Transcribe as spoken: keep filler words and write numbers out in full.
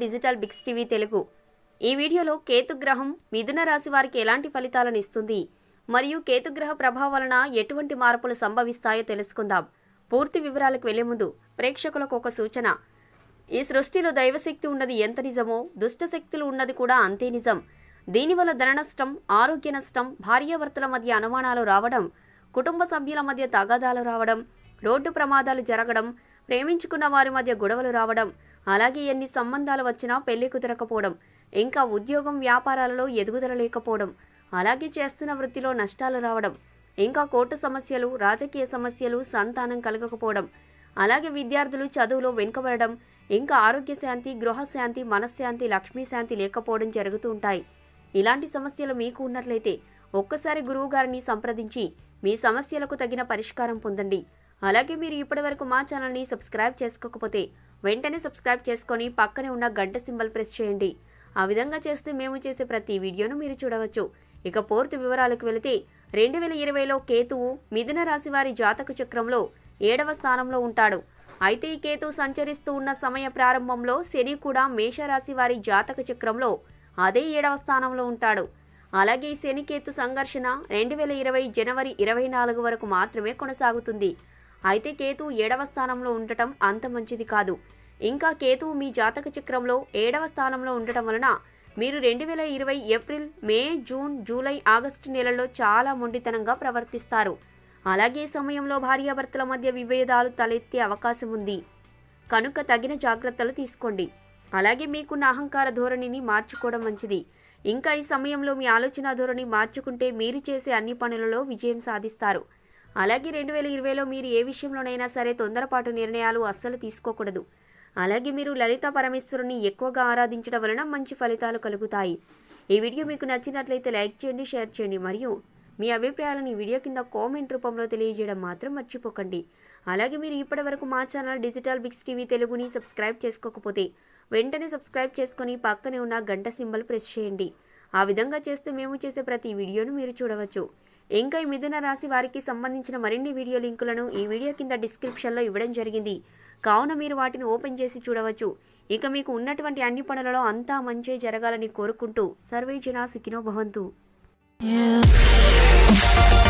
Digital bigs TV Telugu. ఈ వీడియోలో కేతుగ్రహం మిథున రాశి వారికి ఎలాంటి ఫలితాలను ఇస్తుంది మరియు కేతుగ్రహ ప్రభావం వలన ఎటువంటి మార్పులు సంభవిస్తాయో తెలుసుకుందాం. పూర్తి వివరాలకు వెళ్లే ముందు ప్రేక్షకులకు ఒక సూచన. ఈ సృష్టిలో దైవశక్తి ఉన్నది ఎంత నిజమో దుష్ట శక్తులు ఉన్నది కూడా అంతే నిజం. దీనివల్ల ధన నష్టం, ఆరోగ్య నష్టం, భార్యాభర్తల మధ్య అనుమానాలు రావడం, కుటుంబ సభ్యుల మధ్య తగాదాలు రావడం, రోడ్డు ప్రమాదాలు జరగడం, ప్రేమించుకున్న వారి మధ్య గొడవలు రావడం, అలాగే ఎన్ని సంబంధాలు వచ్చినా పెళ్లి కుదరకపోవడం, ఇంకా ఉద్యోగం వ్యాపారాలలో ఎదుగుదల లేకపోవడం, అలాగే చేస్తున్న వృత్తిలో నష్టాలు రావడం, ఇంకా కోర్టు సమస్యలు, రాజకీయ సమస్యలు, సంతానం కలగకపోవడం, అలాగే విద్యార్థులు చదువులో వెనుకబడడం, ఇంకా ఆరోగ్య శాంతి, గృహశాంతి, మనశ్శాంతి, లక్ష్మీ శాంతి లేకపోవడం జరుగుతూ ఉంటాయి. ఇలాంటి సమస్యలు మీకు ఉన్నట్లయితే ఒక్కసారి గురువు గారిని సంప్రదించి మీ సమస్యలకు తగిన పరిష్కారం పొందండి. అలాగే మీరు ఇప్పటివరకు మా ఛానల్ని సబ్స్క్రైబ్ చేసుకోకపోతే వెంటనే సబ్స్క్రైబ్ చేసుకొని పక్కనే ఉన్న గంట సింబల్ ప్రెస్ చేయండి. ఆ విధంగా చేస్తే మేము చేసే ప్రతి వీడియోను మీరు చూడవచ్చు. ఇక పూర్తి వివరాలకు వెళితే రెండు వేల ఇరవైలో కేతువు మిథున రాశి వారి జాతక చక్రంలో ఏడవ స్థానంలో ఉంటాడు. అయితే ఈ కేతువు సంచరిస్తూ ఉన్న సమయ ప్రారంభంలో శని కూడా మేషరాశి వారి జాతక చక్రంలో అదే ఏడవ స్థానంలో ఉంటాడు. అలాగే ఈ శని కేతు సంఘర్షణ రెండు వేల ఇరవై జనవరి ఇరవై నాలుగు వరకు మాత్రమే కొనసాగుతుంది. అయితే కేతువు ఏడవ స్థానంలో ఉండటం అంత మంచిది కాదు. ఇంకా కేతువు మీ జాతక చక్రంలో ఏడవ స్థానంలో ఉండటం వలన మీరు రెండు వేల ఇరవై April, May, June, July, August నెలల్లో చాలా మొండితనంగా ప్రవర్తిస్తారు. అలాగే సమయంలో భార్యాభర్తల మధ్య విభేదాలు తలెత్తే అవకాశం ఉంది. కనుక తగిన జాగ్రత్తలు తీసుకోండి. అలాగే మీకున్న అహంకార ధోరణిని మార్చుకోవడం మంచిది. ఇంకా ఈ సమయంలో మీ ఆలోచన ధోరణి మార్చుకుంటే మీరు చేసే అన్ని పనులలో విజయం సాధిస్తారు. అలాగే రెండు వేల ఇరవైలో మీరు ఏ విషయంలోనైనా సరే తొందరపాటు నిర్ణయాలు అస్సలు తీసుకోకూడదు. అలాగే మీరు లలితా పరమేశ్వరుని ఎక్కువగా ఆరాధించడం వలన మంచి ఫలితాలు కలుగుతాయి. ఈ వీడియో మీకు నచ్చినట్లయితే లైక్ చేయండి, షేర్ చేయండి మరియు మీ అభిప్రాయాలను ఈ వీడియో కింద కామెంట్ రూపంలో తెలియజేయడం మాత్రం మర్చిపోకండి. అలాగే మీరు ఇప్పటివరకు మా ఛానల్ డిజిటల్ బిగ్స్ టీవీ తెలుగుని సబ్స్క్రైబ్ చేసుకోకపోతే వెంటనే సబ్స్క్రైబ్ చేసుకుని పక్కనే ఉన్న గంట సింబల్ ప్రెస్ చేయండి. ఆ విధంగా చేస్తే మేము చేసే ప్రతి వీడియోను మీరు చూడవచ్చు. ఇంకా ఈ మిథున రాశి వారికి సంబంధించిన మరిన్ని వీడియో లింకులను ఈ వీడియో కింద డిస్క్రిప్షన్లో ఇవ్వడం జరిగింది. కావున మీరు వాటిని ఓపెన్ చేసి చూడవచ్చు. ఇక మీకు ఉన్నటువంటి అన్ని పనులలో అంతా మంచి జరగాలని కోరుకుంటూ సర్వే జనా సుఖినో భవంతు.